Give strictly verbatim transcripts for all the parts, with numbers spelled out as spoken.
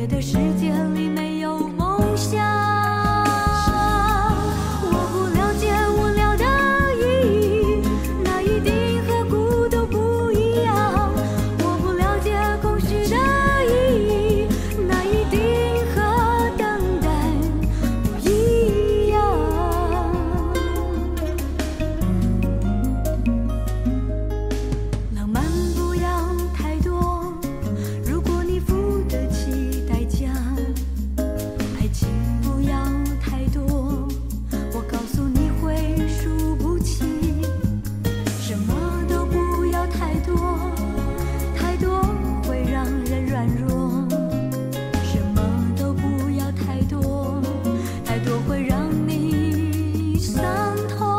的世界里没有梦想。我不了解无聊的意义，那一定和孤独不一样。我不了解空虚的意义，那一定和等待不一样。浪漫不要太多，如果你付得起代价。爱情不要太多，我告诉你会输不起。什么都不要太多，太多会让人软弱。什么都不要太多，太多会让你伤痛。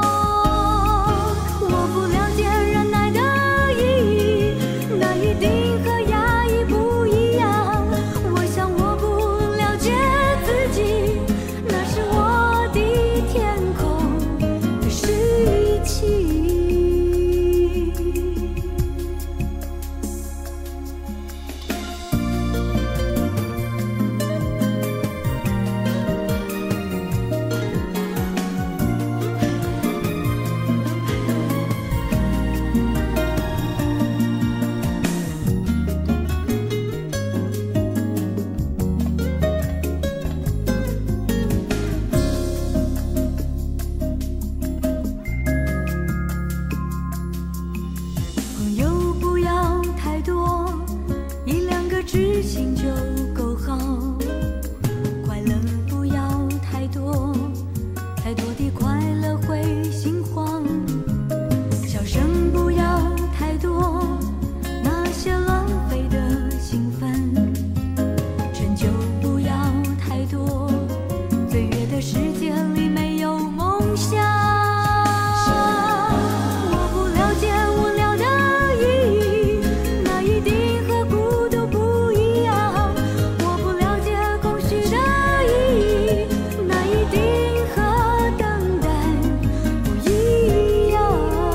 我不了解忍耐的意义，那一定和压抑不一样。我想我不了解自己，那是我的天空的湿气。朋友不要太多，一两个知心就够好。快乐不要太多，太多的快乐会心慌。笑声不要太多，那些浪费的兴奋。成就不要太多，岁月的世界里没有梦想。我不了解无聊的意义，那一定和孤独不一样。我不了解空虚的意义，那一定和等待不一样。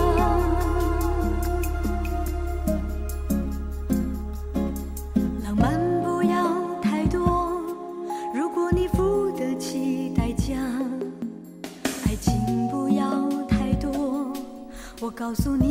浪漫不要太多，如果你付得起代价。爱情不要太多，我告诉你